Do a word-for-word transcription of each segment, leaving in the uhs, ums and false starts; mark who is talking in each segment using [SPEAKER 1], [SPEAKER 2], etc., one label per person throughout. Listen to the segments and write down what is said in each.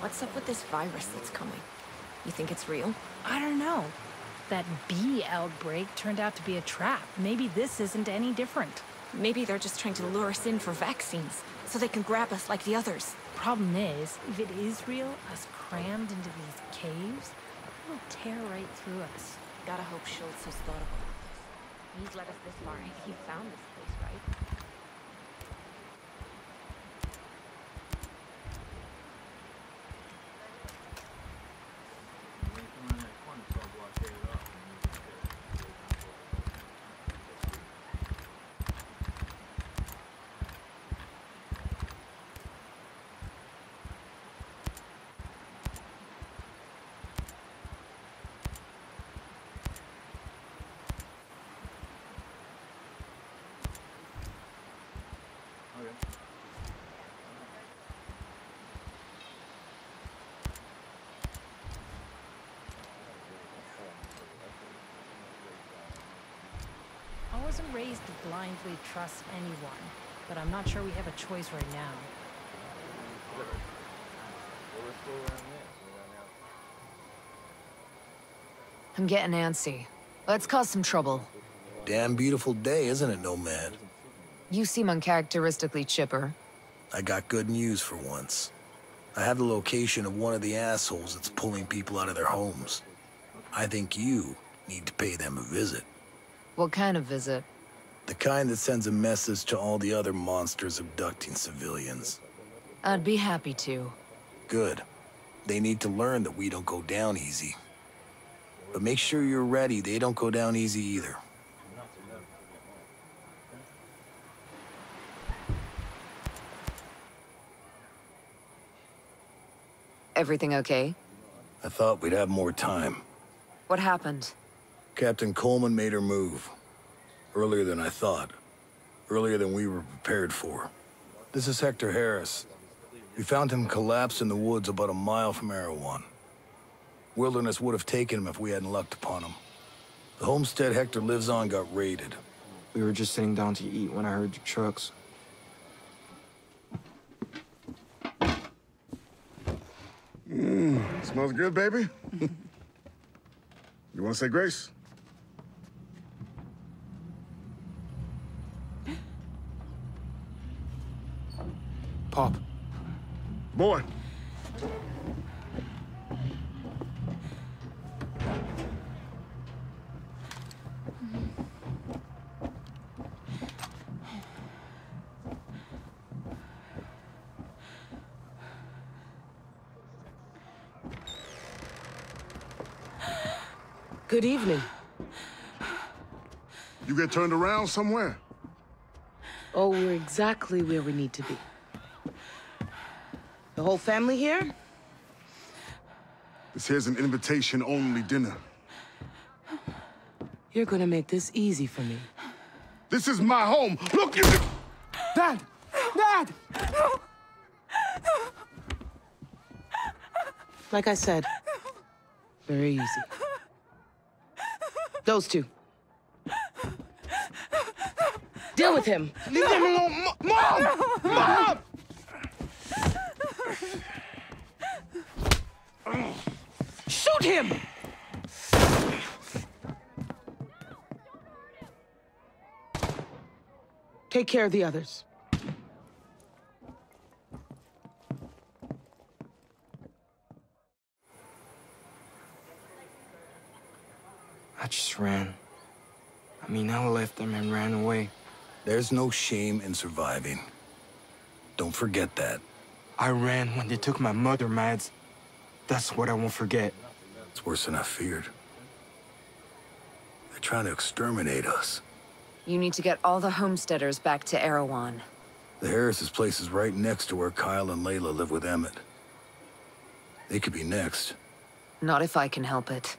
[SPEAKER 1] What's up with this virus that's coming? You think it's real?
[SPEAKER 2] I don't know. That bee outbreak turned out to be a trap. Maybe this isn't any different.
[SPEAKER 1] Maybe they're just trying to lure us in for vaccines, so they can grab us like the others.
[SPEAKER 2] Problem is, if it is real, us crammed into these caves, it'll tear right through us.
[SPEAKER 1] Gotta hope Schultz has thought about this. He's led us this far. He found this place, right?
[SPEAKER 2] I wasn't raised to blindly trust anyone, but I'm not sure we have a choice right now.
[SPEAKER 3] I'm getting antsy. Let's cause some trouble.
[SPEAKER 4] Damn beautiful day, isn't it, Nomad?
[SPEAKER 3] You seem uncharacteristically chipper.
[SPEAKER 4] I got good news for once. I have the location of one of the assholes that's pulling people out of their homes. I think you need to pay them a visit.
[SPEAKER 3] What kind of visit?
[SPEAKER 4] The kind that sends a message to all the other monsters abducting civilians.
[SPEAKER 3] I'd be happy to.
[SPEAKER 4] Good. They need to learn that we don't go down easy. But make sure you're ready, they don't go down easy either.
[SPEAKER 3] Everything okay?
[SPEAKER 4] I thought we'd have more time.
[SPEAKER 3] What happened?
[SPEAKER 4] Captain Coleman made her move. Earlier than I thought. Earlier than we were prepared for. This is Hector Harris. We found him collapsed in the woods about a mile from Erewhon. Wilderness would have taken him if we hadn't lucked upon him. The homestead Hector lives on got raided.
[SPEAKER 5] We were just sitting down to eat when I heard the trucks.
[SPEAKER 6] Mmm, smells good, baby. You want to say grace?
[SPEAKER 5] Pop.
[SPEAKER 6] Boy.
[SPEAKER 7] Good evening.
[SPEAKER 6] You get turned around somewhere?
[SPEAKER 7] Oh, we're exactly where we need to be. The whole family here?
[SPEAKER 6] This here's an invitation-only dinner.
[SPEAKER 7] You're gonna make this easy for me.
[SPEAKER 6] This is my home! Look, you...
[SPEAKER 7] Dad! Dad! Like I said, very easy. Those two. Deal with him!
[SPEAKER 6] Leave them alone! Mom! Mom!
[SPEAKER 7] Shoot him! Take care of the others.
[SPEAKER 5] I just ran. I mean, I left them and ran away.
[SPEAKER 4] There's no shame in surviving. Don't forget that.
[SPEAKER 5] I ran when they took my mother, Mads. That's what I won't forget.
[SPEAKER 4] It's worse than I feared. They're trying to exterminate us.
[SPEAKER 3] You need to get all the homesteaders back to Erewhon.
[SPEAKER 4] The Harris's place is right next to where Kyle and Layla live with Emmett. They could be next.
[SPEAKER 3] Not if I can help it.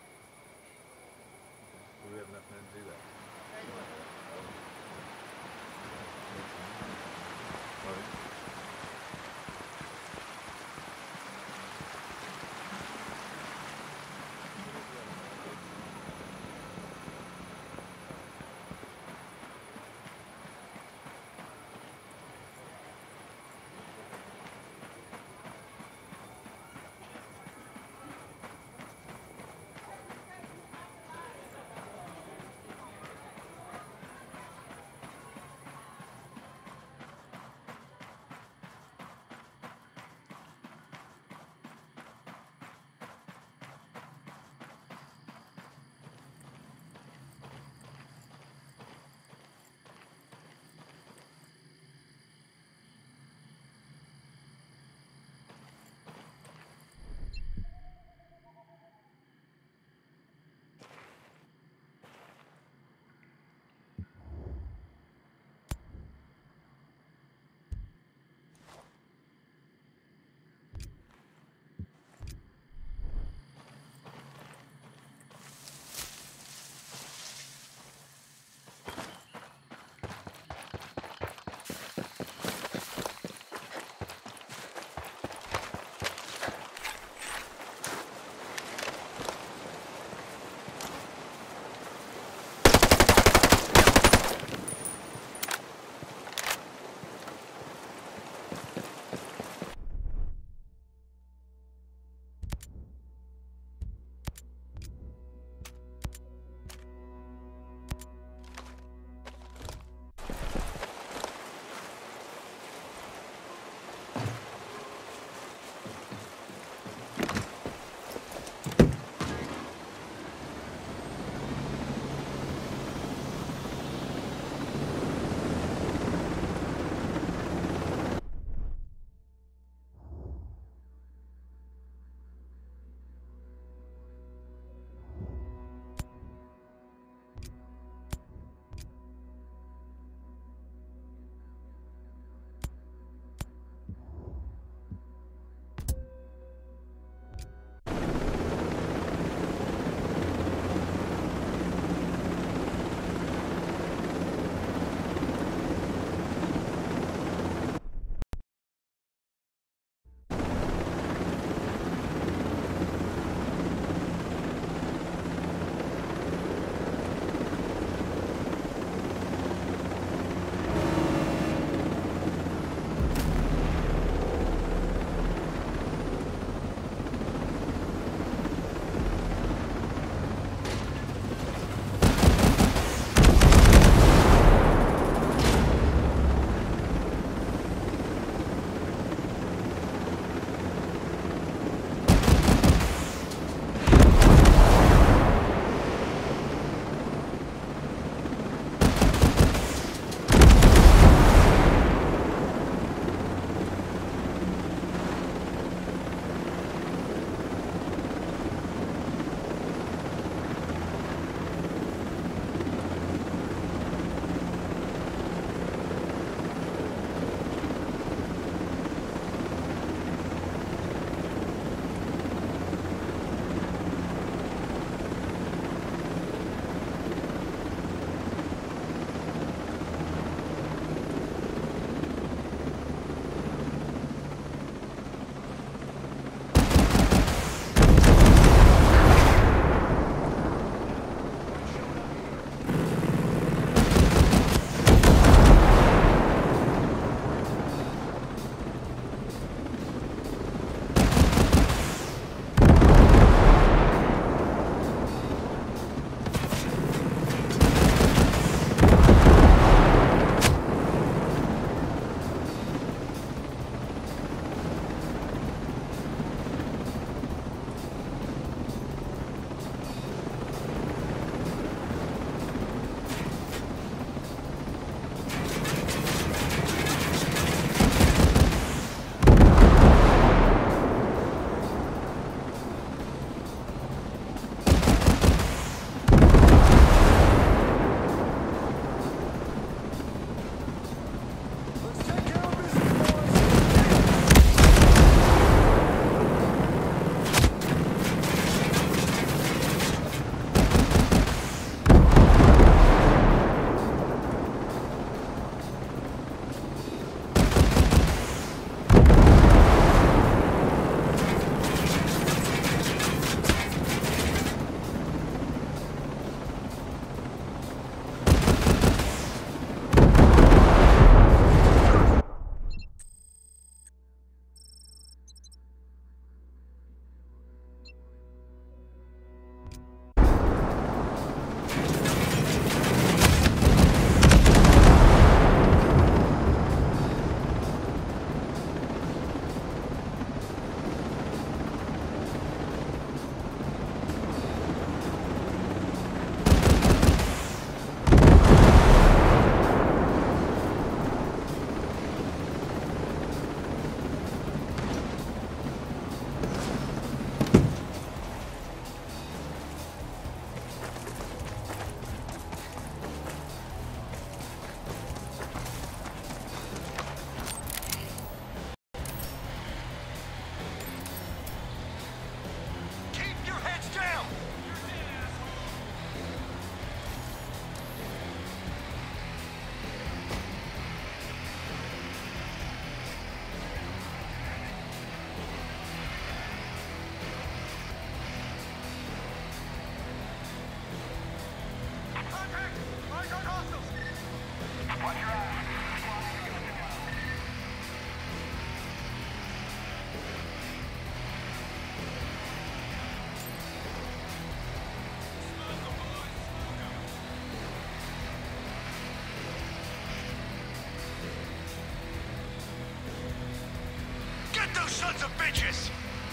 [SPEAKER 8] Get those sons of bitches!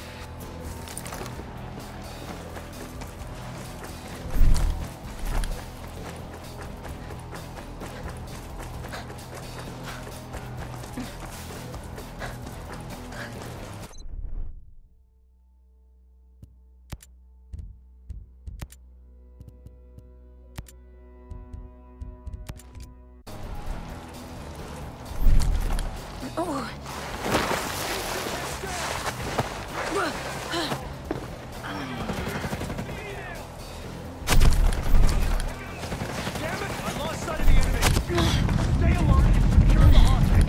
[SPEAKER 2] Oh.
[SPEAKER 8] Damn it! I lost sight of the enemy! Stay alert and secure the hostage!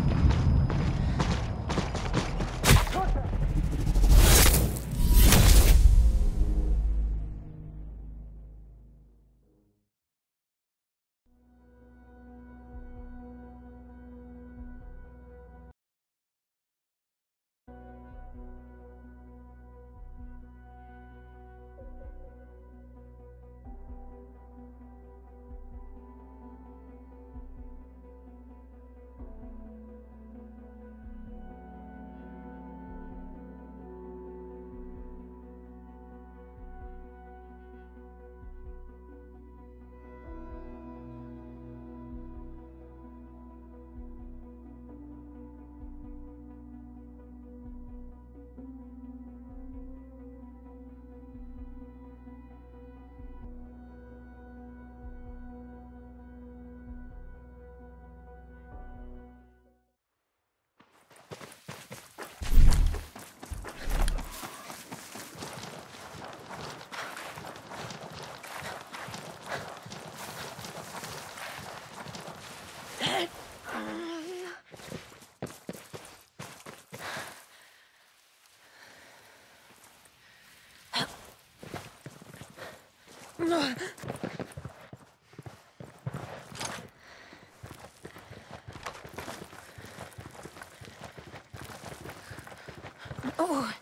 [SPEAKER 2] Oh.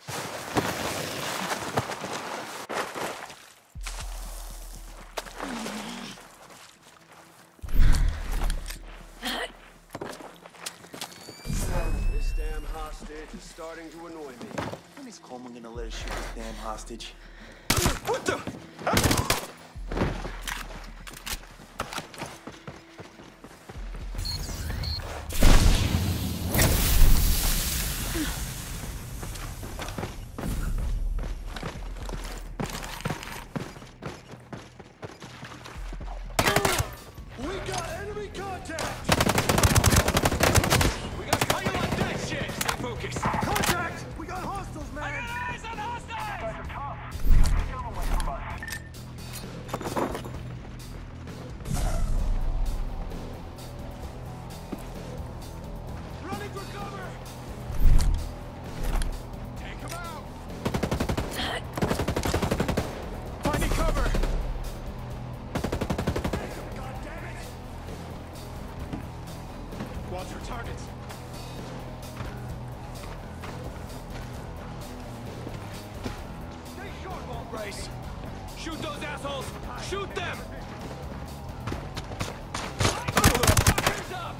[SPEAKER 9] This damn hostage is starting to annoy me.
[SPEAKER 10] When is Coleman gonna let us shoot this damn hostage?
[SPEAKER 8] What the?
[SPEAKER 9] We got enemy contact!
[SPEAKER 8] We got how you like that shit? Stay focused.
[SPEAKER 9] Contact! We got hostiles, man!
[SPEAKER 8] Eyes on hostiles!
[SPEAKER 9] Running for cover!
[SPEAKER 8] Take him out! Finding cover!
[SPEAKER 9] God damn it!
[SPEAKER 8] Watch for targets.
[SPEAKER 9] Stay short, Walt
[SPEAKER 8] Race. Shoot those assholes! Shoot them! Hands up!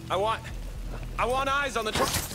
[SPEAKER 8] I want... I want eyes on the...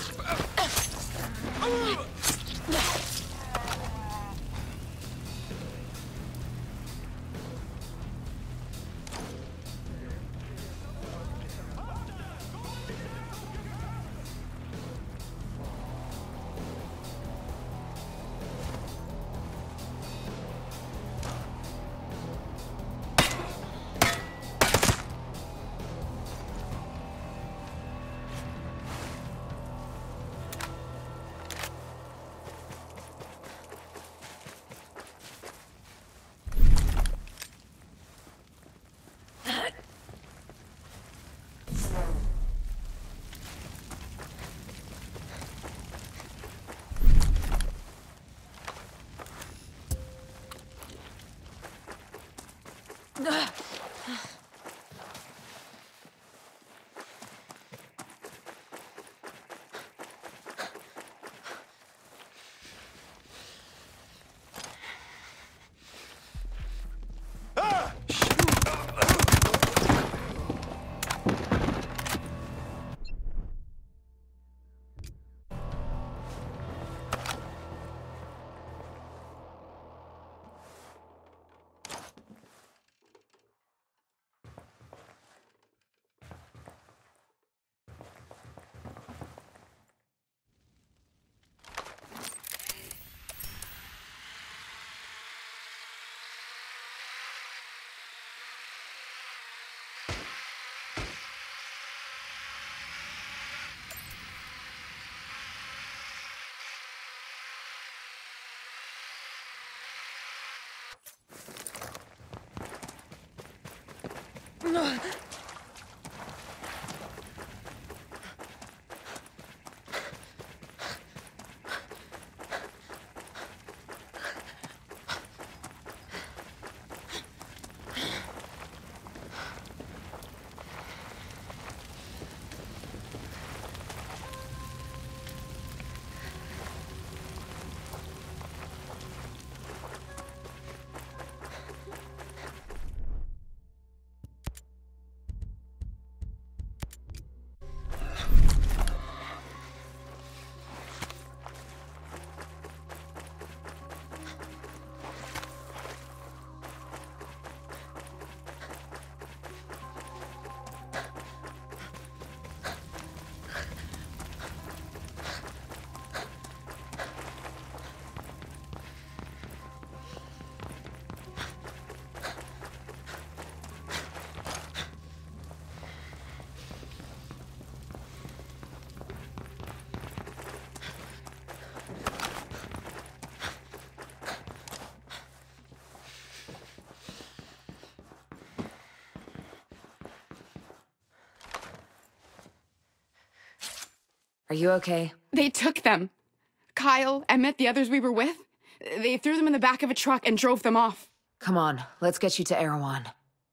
[SPEAKER 3] Are you okay?
[SPEAKER 11] They took them. Kyle, Emmett, the others we were with. They threw them in the back of a truck and drove them off.
[SPEAKER 3] Come on, let's get you to Erewhon.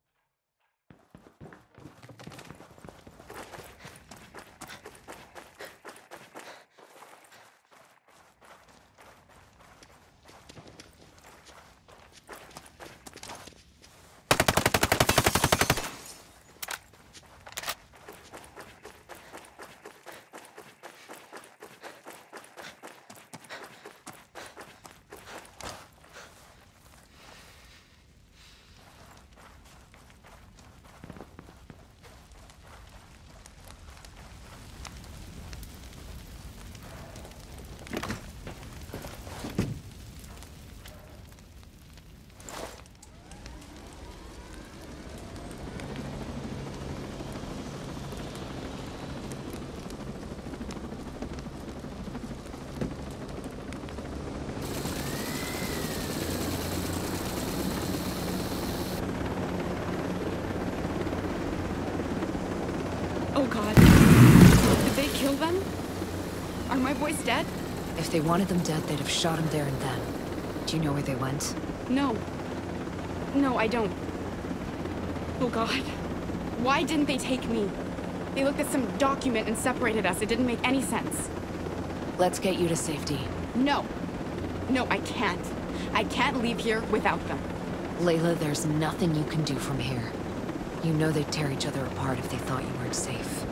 [SPEAKER 11] Oh God. Did they kill them? Are my boys dead?
[SPEAKER 3] If they wanted them dead, they'd have shot him there and then. Do you know where they went?
[SPEAKER 11] No. No, I don't. Oh God. Why didn't they take me? They looked at some document and separated us. It didn't make any sense.
[SPEAKER 3] Let's get you to safety.
[SPEAKER 11] No. No, I can't. I can't leave here without them.
[SPEAKER 3] Layla, there's nothing you can do from here. You know they'd tear each other apart if they thought you weren't safe.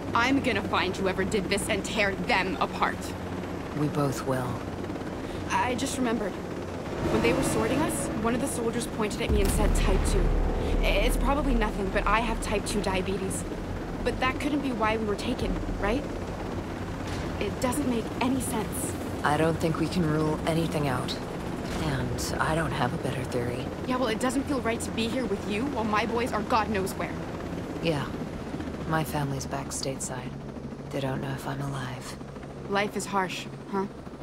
[SPEAKER 11] I'm gonna find whoever did this and tear them apart.
[SPEAKER 3] We both will.
[SPEAKER 11] I just remembered. When they were sorting us, one of the soldiers pointed at me and said type two. It's probably nothing, but I have type two diabetes. But that couldn't be why we were taken, right? It doesn't make any sense.
[SPEAKER 3] I don't think we can rule anything out. And I don't have a better theory.
[SPEAKER 11] Yeah, well, it doesn't feel right to be here with you while my boys are God knows where.
[SPEAKER 3] Yeah. My family's back stateside. They don't know if I'm alive.
[SPEAKER 11] Life is harsh, huh?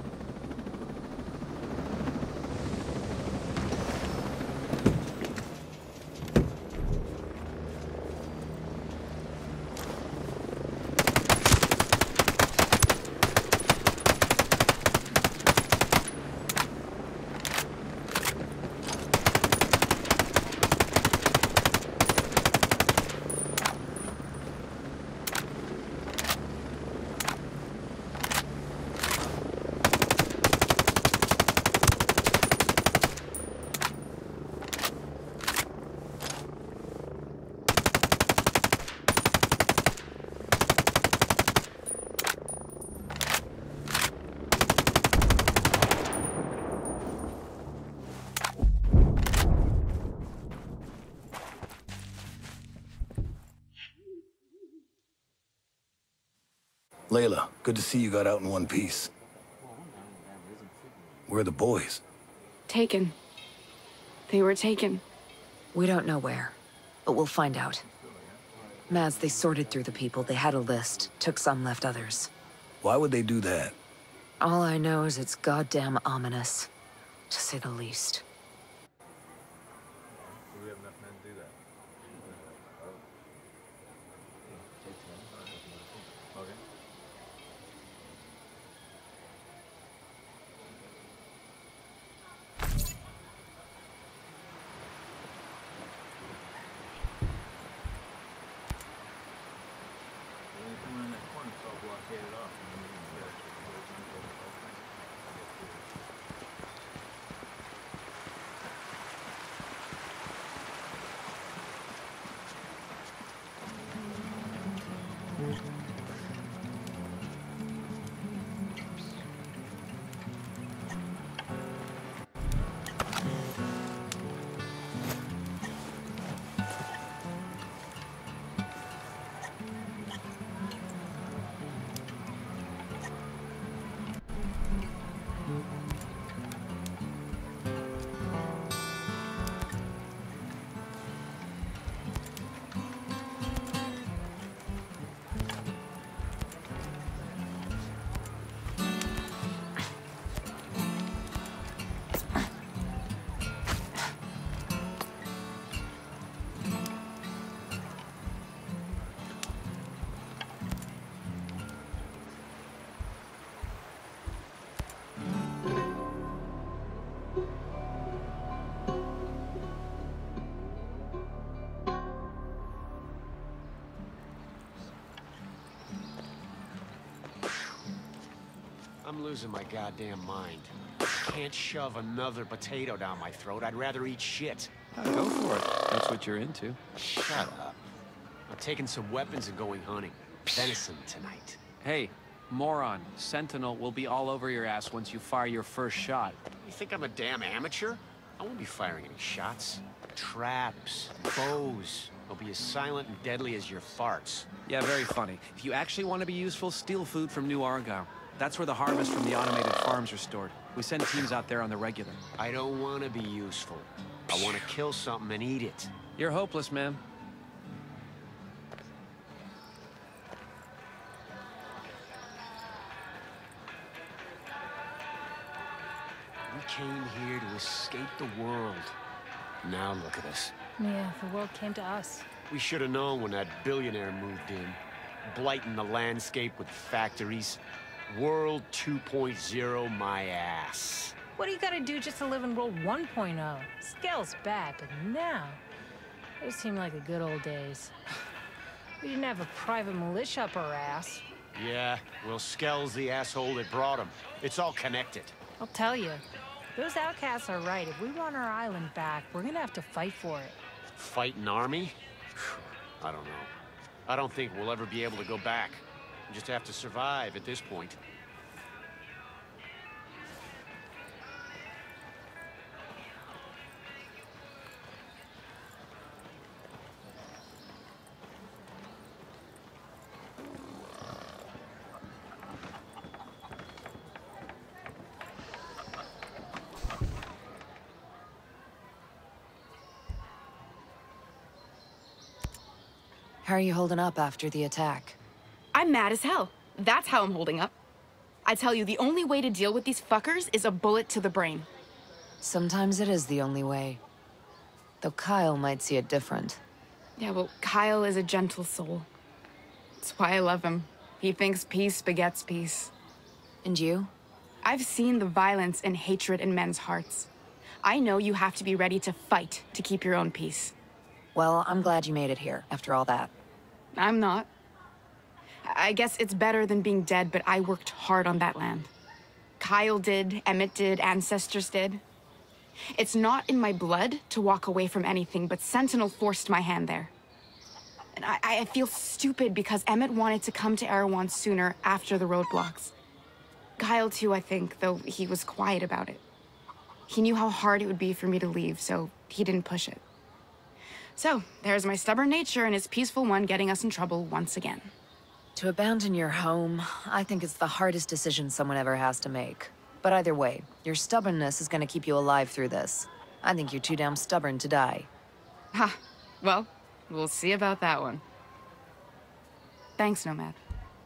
[SPEAKER 4] Layla, good to see you got out in one piece. Where are the boys?
[SPEAKER 11] Taken. They were taken.
[SPEAKER 3] We don't know where, but we'll find out. Maz, they sorted through the people. They had a list. Took some, left others.
[SPEAKER 4] Why would they do that?
[SPEAKER 3] All I know is it's goddamn ominous, to say the least.
[SPEAKER 12] I'm losing my goddamn mind. Can't shove another potato down my throat. I'd rather eat shit.
[SPEAKER 13] Oh, go for it. That's what you're into.
[SPEAKER 12] Shut up. I'm taking some weapons and going hunting. Venison tonight.
[SPEAKER 13] Hey, moron. Sentinel will be all over your ass once you fire your first shot.
[SPEAKER 12] You think I'm a damn amateur? I won't be firing any shots. Traps, bows. They'll be as silent and deadly as your farts.
[SPEAKER 13] Yeah, very funny. If you actually want to be useful, steal food from New Argyle. That's where the harvest from the automated farms are stored. We send teams out there on the regular.
[SPEAKER 12] I don't want to be useful. I want to kill something and eat it.
[SPEAKER 13] You're hopeless, man.
[SPEAKER 12] We came here to escape the world. Now look at us.
[SPEAKER 2] Yeah, the world came to us.
[SPEAKER 12] We should have known when that billionaire moved in. Blighting the landscape with factories. World two point oh, my ass.
[SPEAKER 2] What do you gotta do just to live in World one point oh? Scale's bad, but now, those seem like the good old days. We didn't have a private militia up our ass.
[SPEAKER 12] Yeah, well, Skell's the asshole that brought him. It's all connected.
[SPEAKER 2] I'll tell you, those outcasts are right. If we want our island back, we're gonna have to fight for it.
[SPEAKER 12] Fight an army? I don't know. I don't think we'll ever be able to go back. We just have to survive at this point.
[SPEAKER 3] How are you holding up after the attack?
[SPEAKER 11] I'm mad as hell. That's how I'm holding up. I tell you, the only way to deal with these fuckers is a bullet to the brain.
[SPEAKER 3] Sometimes it is the only way. Though Kyle might see it different.
[SPEAKER 11] Yeah, well, Kyle is a gentle soul. That's why I love him. He thinks peace begets peace.
[SPEAKER 3] And you?
[SPEAKER 11] I've seen the violence and hatred in men's hearts. I know you have to be ready to fight to keep your own peace.
[SPEAKER 3] Well, I'm glad you made it here, after all that.
[SPEAKER 11] I'm not. I guess it's better than being dead, but I worked hard on that land. Kyle did, Emmett did, ancestors did. It's not in my blood to walk away from anything, but Sentinel forced my hand there. And I, I feel stupid because Emmett wanted to come to Erewhon sooner after the roadblocks. Kyle too, I think, though he was quiet about it. He knew how hard it would be for me to leave, so he didn't push it. So, there's my stubborn nature and his peaceful one getting us in trouble once again.
[SPEAKER 3] To abandon your home, I think it's the hardest decision someone ever has to make. But either way, your stubbornness is gonna keep you alive through this. I think you're too damn stubborn to die.
[SPEAKER 11] Ha! Well, we'll see about that one. Thanks, Nomad.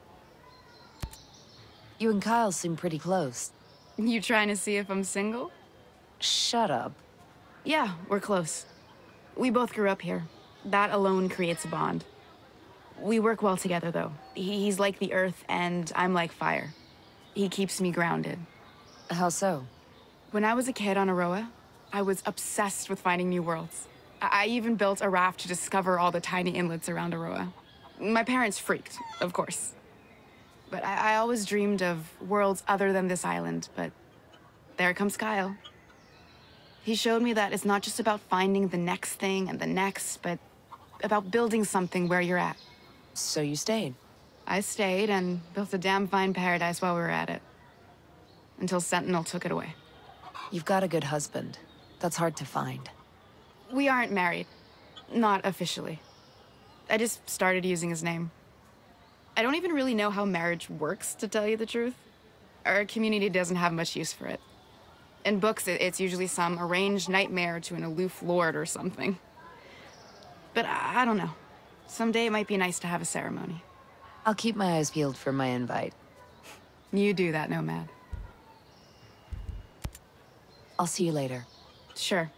[SPEAKER 3] You and Kyle seem pretty close.
[SPEAKER 11] You trying to see if I'm single?
[SPEAKER 3] Shut up.
[SPEAKER 11] Yeah, we're close. We both grew up here. That alone creates a bond. We work well together, though. He he's like the earth, and I'm like fire. He keeps me grounded.
[SPEAKER 3] How so?
[SPEAKER 11] When I was a kid on Aroa, I was obsessed with finding new worlds. I, I even built a raft to discover all the tiny inlets around Aroa. My parents freaked, of course. But I, I always dreamed of worlds other than this island, but there comes Kyle. He showed me that it's not just about finding the next thing and the next, but about building something where you're at.
[SPEAKER 3] So you stayed?
[SPEAKER 11] I stayed and built a damn fine paradise while we were at it. Until Sentinel took it away.
[SPEAKER 3] You've got a good husband. That's hard to find.
[SPEAKER 11] We aren't married. Not officially. I just started using his name. I don't even really know how marriage works, to tell you the truth. Our community doesn't have much use for it. In books, it's usually some arranged nightmare to an aloof lord or something. But I don't know. Someday it might be nice to have a ceremony.
[SPEAKER 3] I'll keep my eyes peeled for my invite.
[SPEAKER 11] You do that, Nomad.
[SPEAKER 3] I'll see you later.
[SPEAKER 11] Sure.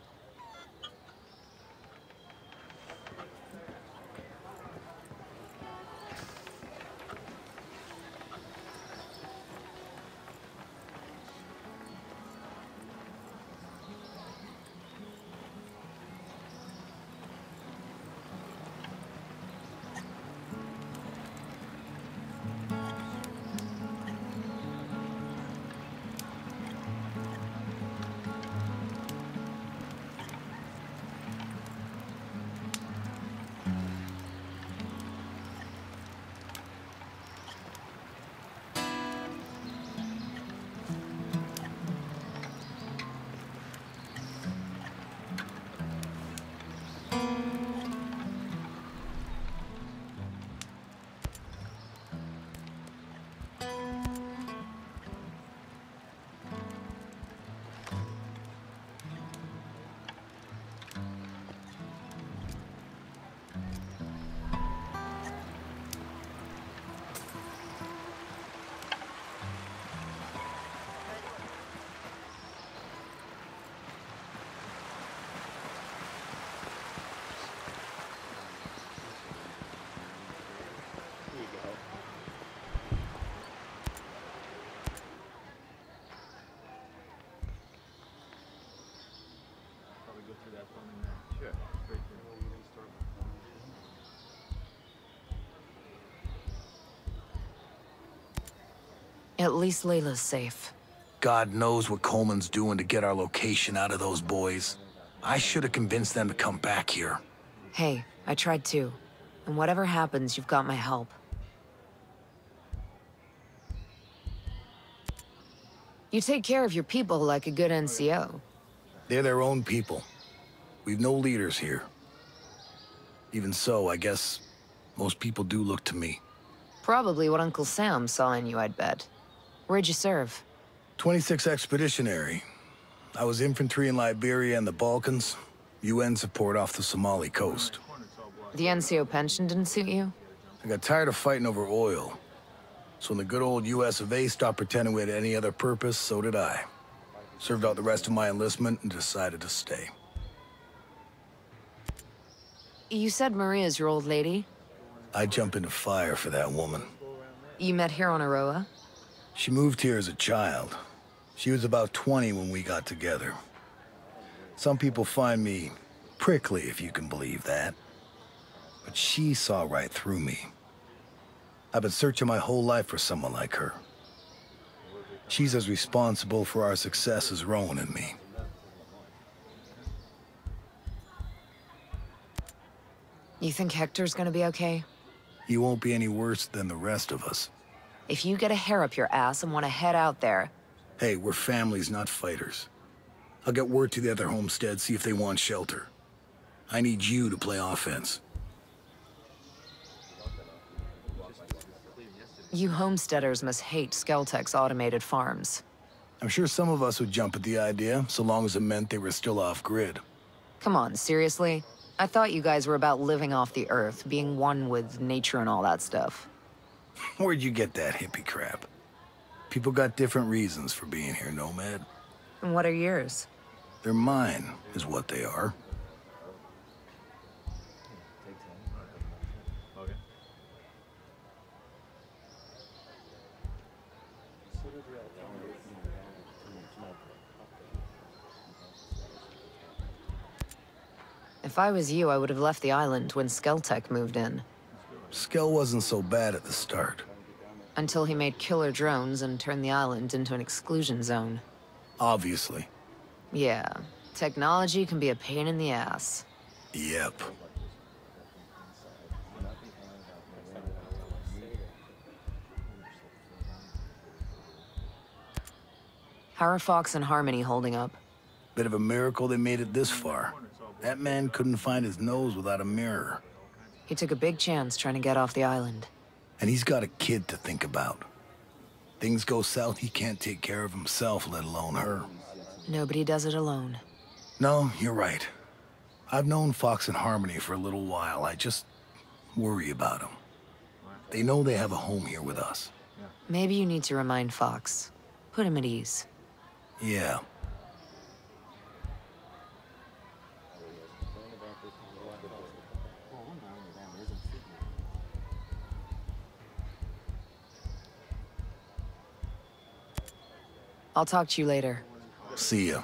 [SPEAKER 3] At least Layla's safe.
[SPEAKER 4] God knows what Coleman's doing to get our location out of those boys. I should have convinced them to come back here.
[SPEAKER 3] Hey, I tried too. And whatever happens, you've got my help. You take care of your people like a good N C O.
[SPEAKER 4] They're their own people. We've no leaders here. Even so, I guess most people do look to me.
[SPEAKER 3] Probably what Uncle Sam saw in you, I'd bet. Where'd you serve?
[SPEAKER 4] twenty-six Expeditionary. I was infantry in Liberia and the Balkans. U N support off the Somali coast.
[SPEAKER 3] The N C O pension didn't suit you?
[SPEAKER 4] I got tired of fighting over oil. So when the good old U S of A stopped pretending we had any other purpose, so did I. Served out the rest of my enlistment and decided to stay.
[SPEAKER 3] You said Maria's your old lady?
[SPEAKER 4] I'd jump into fire for that woman.
[SPEAKER 3] You met here on Aroa?
[SPEAKER 4] She moved here as a child. She was about twenty when we got together. Some people find me prickly, if you can believe that. But she saw right through me. I've been searching my whole life for someone like her. She's as responsible for our success as Rowan and me.
[SPEAKER 3] You think Hector's gonna be okay?
[SPEAKER 4] He won't be any worse than the rest of us.
[SPEAKER 3] If you get a hair up your ass and want to head out there...
[SPEAKER 4] Hey, we're families, not fighters. I'll get word to the other homesteads, see if they want shelter. I need you to play offense.
[SPEAKER 3] You homesteaders must hate Skeltech's automated farms.
[SPEAKER 4] I'm sure some of us would jump at the idea, so long as it meant they were still off-grid.
[SPEAKER 3] Come on, seriously? I thought you guys were about living off the earth, being one with nature and all that stuff.
[SPEAKER 4] Where'd you get that hippie crap? People got different reasons for being here, Nomad.
[SPEAKER 3] And what are yours?
[SPEAKER 4] They're mine, is what they are.
[SPEAKER 3] If I was you, I would have left the island when Skeltech moved in.
[SPEAKER 4] Skel wasn't so bad at the start.
[SPEAKER 3] Until he made killer drones and turned the island into an exclusion zone.
[SPEAKER 4] Obviously.
[SPEAKER 3] Yeah, technology can be a pain in the ass.
[SPEAKER 4] Yep.
[SPEAKER 3] How are Fox and Harmony holding up?
[SPEAKER 4] Bit of a miracle they made it this far. That man couldn't find his nose without a mirror.
[SPEAKER 3] He took a big chance trying to get off the island.
[SPEAKER 4] And he's got a kid to think about. Things go south, he can't take care of himself, let alone her.
[SPEAKER 3] Nobody does it alone.
[SPEAKER 4] No, you're right. I've known Fox and Harmony for a little while. I just worry about them. They know they have a home here with us.
[SPEAKER 3] Maybe you need to remind Fox. Put him at ease.
[SPEAKER 4] Yeah.
[SPEAKER 3] I'll talk to you later.
[SPEAKER 4] See ya.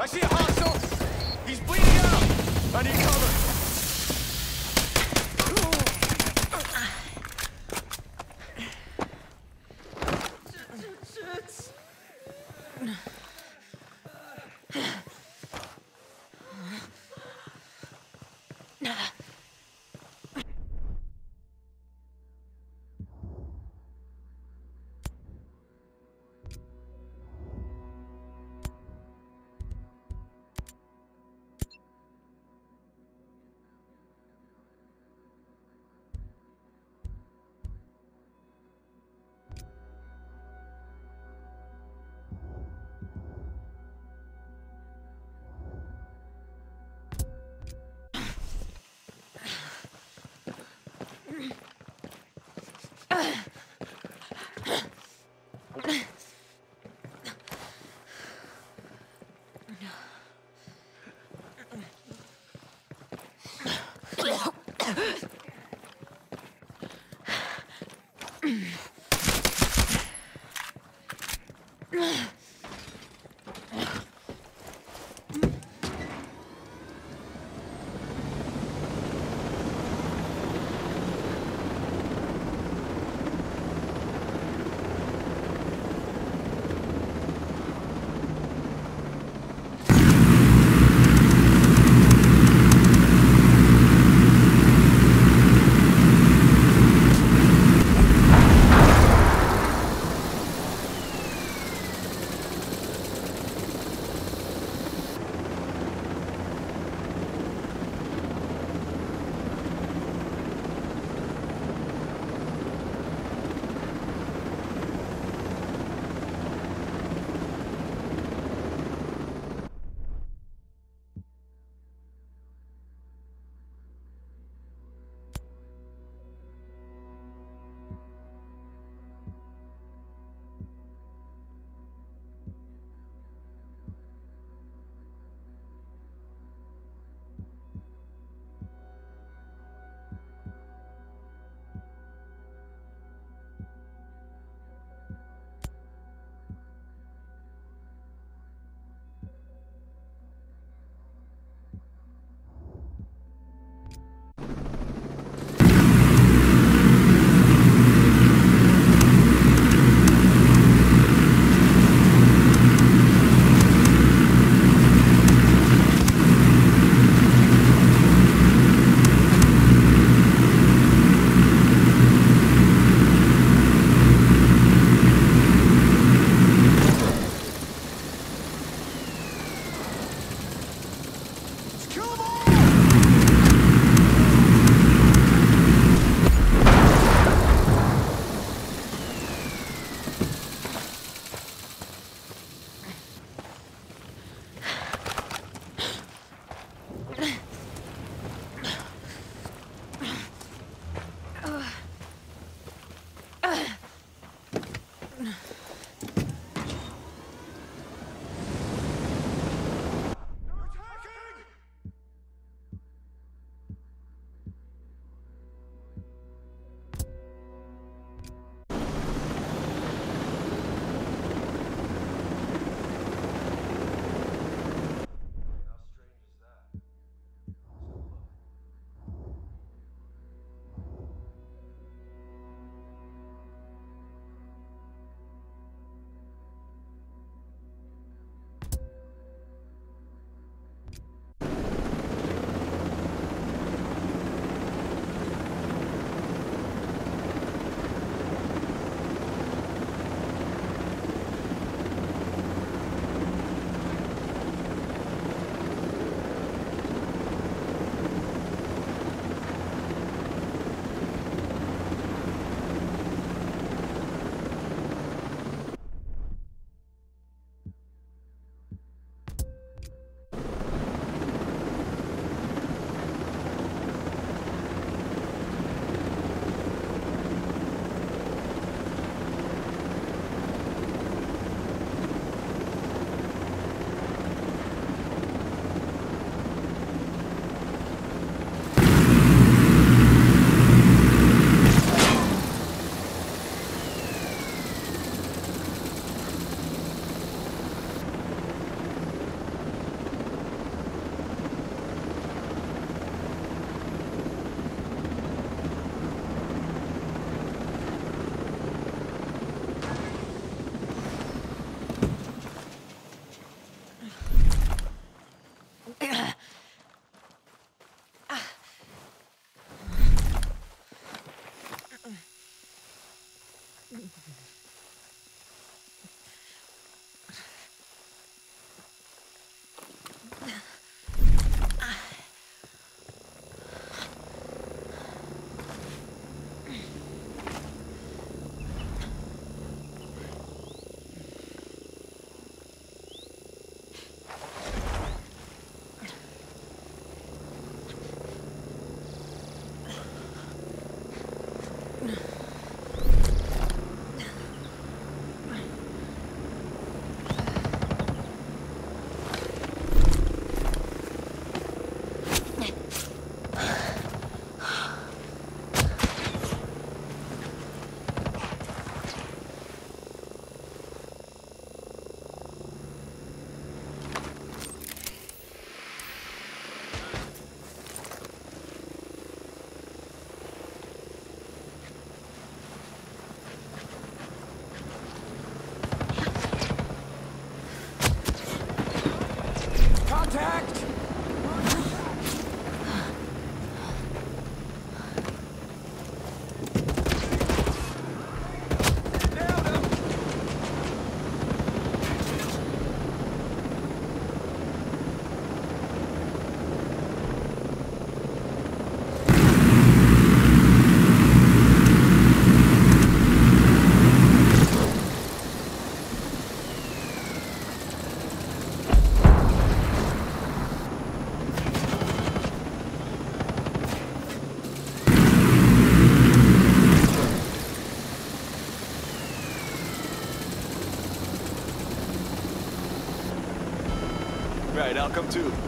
[SPEAKER 8] I see a hostile! He's bleeding out! I need cover! Contact!
[SPEAKER 14] Right, I'll come too.